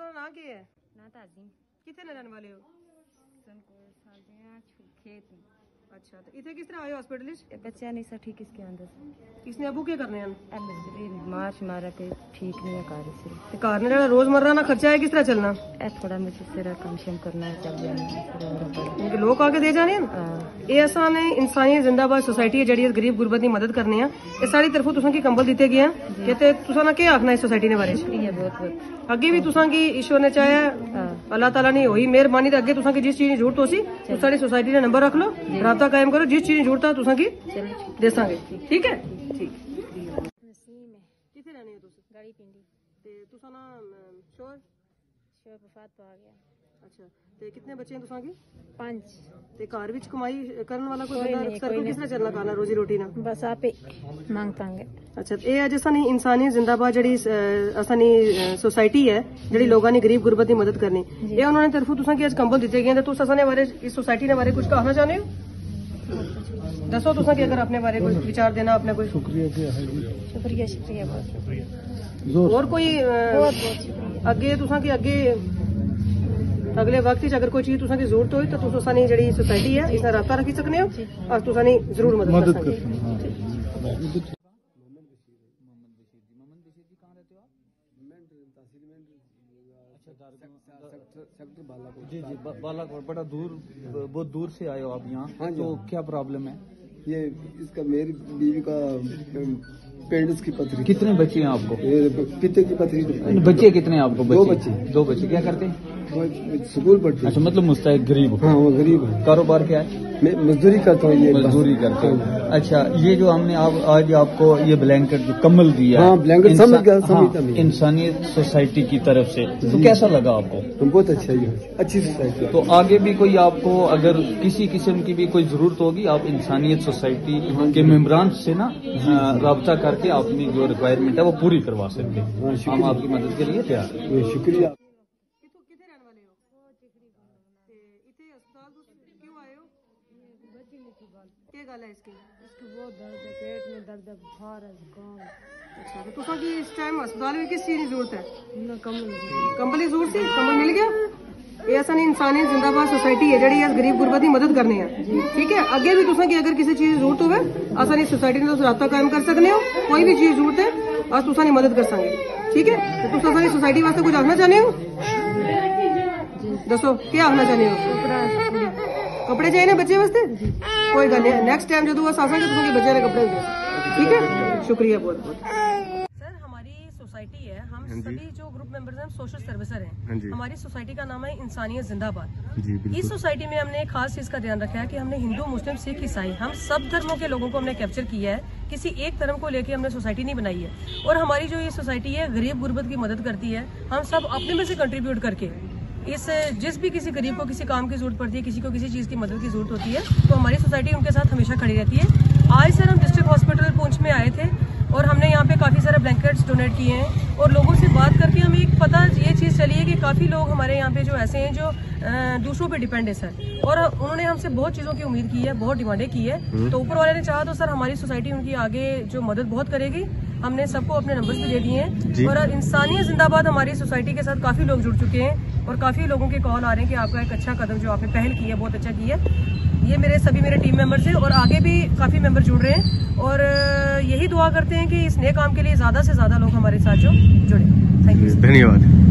तुसा ना के है ना ताजीम किथे रहने वाले हो संकोर साजियां खेत अच्छा तो इथे किस तरह आए हॉस्पिटल बच्चा नहीं सर ठीक इसके अंदर इसने अबू क्या करने हैं मार्च मारा पे ठीक नहीं है कार से कार ने जेड़ा रोजमर्रा ना खर्चा है किस तरह चलना ए थोड़ा मुझे सिरा कम शम करना है चल जाना इनके लोग आके दे जाने ये असा ने इंसानी जिंदाबाद सोसाइटी है जेडी गरीब गुरबत की मदद करने हैं ये सारी तरफों तुसा की कंबल दिते गए हैं कहते तुसा ना क्या आखना इस सोसाइटी ने बारे शुक्रिया बहुत बहुत अगे भी तुसा की ईश्वर ने चाहे अल्लाह ताला ने हुई मेहरबानी तो अगे तुसा की जिस चीज की जरूरत हो सी तो सारी सोसाइटी ने नंबर रख लो राबता कायम करो जिस चीज की जरूरत है तुसा की देसांगे ठीक है ठीक किथे रहने हो तुसी गाड़ी पिंडी ते तुसा ना शोर शोर वफात तो आ गया अच्छा ते कितने बच्चे हैं तुसा की 5 ते घर विच कमाई करने वाला कोई बंदा सर्कल किस तरह चलना खाना रोजी रोटी ना बस आप मांग तांगे अच्छा ये अज असानी इंसानी जिंदाबाद जड़ी असानी सोसाइटी है जड़ी लोगों ने गरीब गुरबत की मदद करनी ये उन्होंने तरफों तुसा की अज कंबल दिते गए तुस असाने बारे इस सोसाइटी ने बारे कुछ कहना चाहते हो दसो तुसा की अगर अपने बारे कोई विचार देना अपने कोई शुक्रिया शुक्रिया बहुत शुक्रिया और कोई अगे तुसा की अगे अगले वक्त अगर कोई चीज तुसा की जरूरत हो तो तुस असानी जड़ी सोसाइटी है इसने रास्ता रखी सकने हो और तुसानी जरूर मदद कर सकते जी जी बालाकोट बड़ा दूर बहुत दूर से आए हो आप यहाँ तो क्या प्रॉब्लम है ये इसका मेरी बीवी का पेंडिस की पथरी कितने बच्चे हैं आपको पित्ते की पथरी बच्चे कितने हैं आपको दो बच्चे क्या करते हैं स्कूल पढ़ते अच्छा मतलब मुस्तैक गरीब हाँ वो गरीब है कारोबार क्या है मैं मजदूरी करता हूँ ये मजदूरी करते हैं अच्छा ये जो हमने आज आपको ये ब्लैंकेट जो कम्बल दिया हाँ ब्लैंकेट समझ गया इंसानियत सोसाइटी की तरफ से तो कैसा लगा आपको बहुत अच्छा है अच्छी सोसाइटी तो आगे भी कोई आपको अगर किसी किस्म की भी कोई जरूरत होगी आप इंसानियत सोसाइटी के मेम्बरान से ना राब्ता करके अपनी जो रिक्वायरमेंट है वो पूरी करवा सकते हैं हम आपकी मदद के लिए तैयार हैं शुक्रिया क्या गल है इसकी बहुत दर्द है पेट में दर्द है बुखार है जुकाम अच्छा तो तुसा की इस टाइम अस्पताल में किस चीज की जरूरत है ना कंबल की जरूरत थी कंबल मिल गया ये असा इंसानी जिंदाबाद सोसाइटी है जड़ी गरीब गुरबत की मदद करने हैं ठीक है अगे भी तुसा की अगर किसी चीज की जरूरत हो असानी सोसाइटी ने रास्ता कायम कर सकने हो कोई भी चीज जरूरत है अस तुसा मदद कर सकेंगे ठीक है तो तुस असानी सोसाइटी वास्ते कुछ आखना चाहते हो दसो क्या आखना चाहते हो कपड़े चाहिए बच्चे वास्ते कोई गल नहीं नेक्स्ट टाइम जो अस आसांगे तो बच्चे के कपड़े दे ठीक है शुक्रिया बहुत बहुत सर हमारी सोसाइटी है हम सभी जो ग्रुप मेंबर्स हैं सोशल सर्विसर हैं हमारी सोसाइटी का नाम है इंसानियत जिंदाबाद इस सोसाइटी में हमने एक खास चीज का ध्यान रखा है कि हमने हिंदू मुस्लिम सिख ईसाई हम सब धर्मों के लोगों को हमने कैप्चर किया है किसी एक धर्म को लेकर हमने सोसाइटी नहीं बनाई है और हमारी जो ये सोसाइटी है गरीब गुरबत की मदद करती है हम सब अपने में से कंट्रीब्यूट करके इस जिस भी किसी गरीब को किसी काम की जरूरत पड़ती है किसी को किसी चीज की मदद की जरूरत होती है तो हमारी सोसाइटी उनके साथ हमेशा खड़ी रहती है आज सर हम डिस्ट्रिक्ट हॉस्पिटल पुंछ में आए थे और हमने यहाँ पे काफी सारे ब्लैंकेट्स डोनेट किए हैं और लोगों से बात करके हमें एक पता ये चीज चली है कि काफी लोग हमारे यहाँ पे जो ऐसे हैं जो दूसरों पे डिपेंड है सर और उन्होंने हमसे बहुत चीजों की उम्मीद की है बहुत डिमांडें की है तो ऊपर वाले ने चाहा तो सर हमारी सोसाइटी उनकी आगे जो मदद बहुत करेगी हमने सबको अपने नंबर्स भी दे दिए हैं और इंसानियत जिंदाबाद हमारी सोसाइटी के साथ काफी लोग जुड़ चुके हैं और काफी लोगों के कॉल आ रहे हैं कि आपका एक अच्छा कदम जो आपने पहल की है बहुत अच्छा की है ये मेरे टीम मेंबर्स हैं और आगे भी काफी मेंबर जुड़ रहे हैं और यही दुआ करते हैं कि इस नए काम के लिए ज्यादा से ज्यादा लोग हमारे साथ जो जुड़े थैंक यू धन्यवाद।